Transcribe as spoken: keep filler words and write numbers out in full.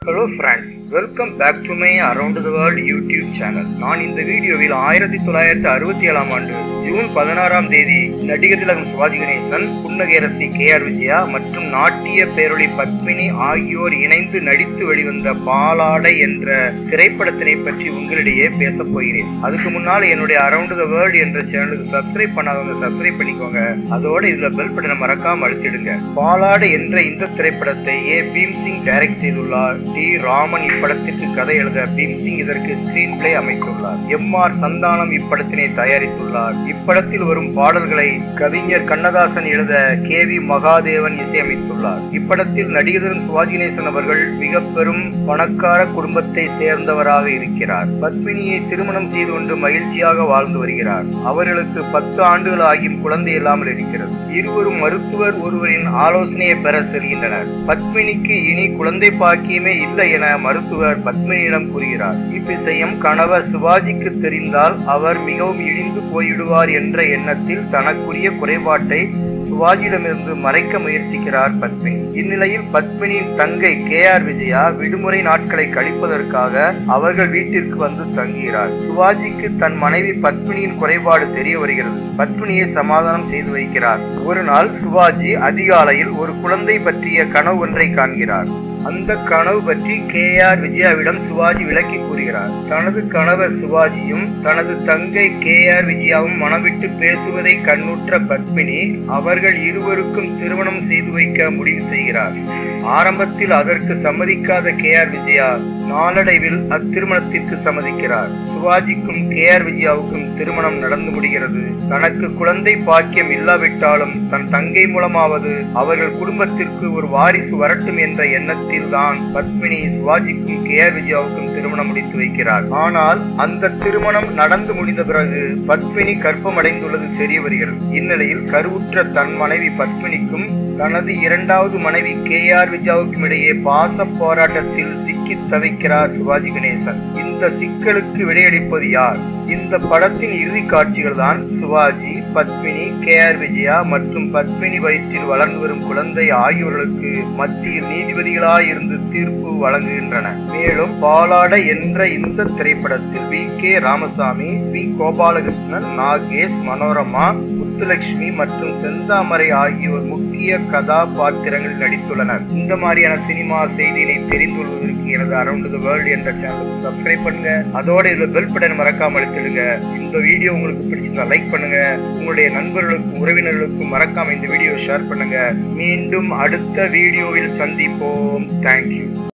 Hello friends, welcome back to my Around the World YouTube channel. நான் இந்த வீடியோவில் ஆயிரத்தி தொள்ளாயிரத்தி அறுபத்தி ஏழாம் ஆண்டு ஜூன் பதினாறாம் தேதி நடிகர் திலகம் சிவாஜி கணேசன், புன்னகையரசி கே ஆர் விஜயா மற்றும் நாட்டிய பேரொளி பத்மினி ஆகியோர் இணைந்து நடித்து வெளிவந்த பாலாடை என்ற திரைப்படத்தினை பற்றி உங்களிடையே பேச போகிறேன். அதுக்கு முன்னால் என்னுடைய அரவுண்ட் த வேர்ல்ட் என்ற சேனலுக்கு சப்ஸ்கிரைப் பண்ணாதவங்க சப்ஸ்கிரைப் பண்ணிக்கோங்க. அதோட இதுல பெல் பட்டனை மறக்காம அழுத்திடுங்க. பாலாடை என்ற இந்த திரைப்படத்தை ஏ பீம்சிங் டைரக்ட் செய்துள்ளார். டி ராமன் இப்படத்திற்கு கதை எழுத பீம்சிங் இதற்கு ஸ்கிரீன் பிளே அமைத்துள்ளார். எம் ஆர் சந்தானம் இப்படத்தினை தயாரித்துள்ளார். இப்படத்தில் வரும் பாடல்களை கவிஞர் கண்ணதாசன் எழுத கே வி மகாதேவன் இசையமைத்துள்ளார். இப்படத்தில் நடிகர் சிவாஜி கணேசன் அவர்கள் மிக பெரும் பணக்கார குடும்பத்தை சேர்ந்தவராக இருக்கிறார். பத்மினியை திருமணம் செய்து கொண்டு மகிழ்ச்சியாக வாழ்ந்து வருகிறார். அவர்களுக்கு பத்து ஆண்டுகள் ஆகியும் குழந்தை இல்லாமல் இருக்கிறது. இருவரும் மருத்துவர் ஒருவரின் ஆலோசனையை பெற செல்கின்றனர். பத்மினிக்கு இனி குழந்தை பாக்கியமே இல்லை என மருத்துவர் பத்மினியிடம் கூறுகிறார். இவ்விஷயம் கணவர் சிவாஜிக்கு தெரிந்தால் அவர் மிகவும் இழிந்து போய்விடுவார் என்ற எண்ணத்தில் தனக்குரிய குறைபாட்டை சிவாஜியிடமிருந்து மறைக்க முயற்சிக்கிறார் பத்மினி. இந்நிலையில் பத்மினியின் தங்கை கே ஆர் விஜயா விடுமுறை நாட்களை கழிப்பதற்காக அவர்கள் வீட்டிற்கு வந்து தங்குகிறார். சிவாஜிக்கு தன் மனைவி பத்மினியின் குறைபாடு தெரிய வருகிறது. பத்மினியை சமாதானம் செய்து வைக்கிறார். ஒரு நாள் சிவாஜி அதிகாலையில் ஒரு குழந்தை பற்றிய கனவு ஒன்றை காண்கிறார். அந்த கனவு பற்றி கே ஆர் விஜயாவிடம் சிவாஜி விளக்கி கூறுகிறார். தனது கணவர் சிவாஜியும் தனது தங்கை கே ஆர் விஜயாவும் மனம் விட்டு பேசுவதை கண்ணுற்ற பத்மினி அவர்கள் இருவருக்கும் திருமணம் செய்து வைக்க முடிவு செய்கிறார். ஆரம்பத்தில் அதற்கு சம்மதிக்காத கே ஆர் விஜயா நாளடைவில் அத்திருமணத்திற்கு சம்மதிக்கிறார். சிவாஜிக்கும் கே ஆர் விஜயாவுக்கும் திருமணம் நடந்து முடிகிறது. தனக்கு குழந்தை பாக்கியம் இல்லாவிட்டாலும் தன் தங்கை மூலமாவது அவர்கள் குடும்பத்திற்கு ஒரு வாரிசு வரட்டும் என்ற எண்ணத்தில் தான் பத்மினி சிவாஜிக்கும் கே ஆர் விஜயாவுக்கும் திருமணம் முடித்து வைக்கிறார். ஆனால் அந்த திருமணம் நடந்து முடிந்த பிறகு பத்மினி கர்ப்பமடைந்துள்ளது தெரிய வருகிறது. இந்நிலையில் கருவுற்ற தன் மனைவி பத்மினிக்கும் தனது இரண்டாவது மனைவி கே ஆர் விஜயாவுக்கும் இடையே பாச போராட்டத்தில் சிக்கி தவிக்கிறார் சிவாஜி கணேசன். இந்த சிக்கலுக்கு விடையளிப்பது யார்? இந்த படத்தின் இறுதி காட்சிகள் தான் சிவாஜி, பத்மினி, கே ஆர் விஜயா மற்றும் பத்மினி வயிற்றில் வளர்ந்து வரும் குழந்தை ஆகியோர்களுக்கு மத்தியில் நீதிபதிகளாய் இருந்து தீர்ப்பு வழங்குகின்றன. மேலும் பாலாடை என்ற இந்த திரைப்படத்தில் V K Ramasamy, V Gopalakrishnan, Nagesh, Manorama, Muthulakshmi மற்றும் செந்தாமரை ஆகியோர் முக்கிய கதாபாத்திரங்கள் நடித்துள்ளனர். இந்த மாதிரியான சினிமா செய்தியினை தெரிந்து கொள்வதற்கு எனது அரவுண்ட் தி வேர்ல்ட் என்ற சேனலுக்கு சப்ஸ்கிரைப் பண்ணுங்க. அதோட இதுல பெல் பட்டன் மறக்காம அழுத்திடுங்க. இந்த வீடியோ உங்களுக்கு பிடிச்சிருந்தா லைக் பண்ணுங்க. உங்களுடைய நண்பர்களுக்கும் உறவினர்களுக்கும் மறக்காம இந்த வீடியோ ஷேர் பண்ணுங்க. மீண்டும் அடுத்த வீடியோவில் சந்திப்போம். தேங்க்யூ.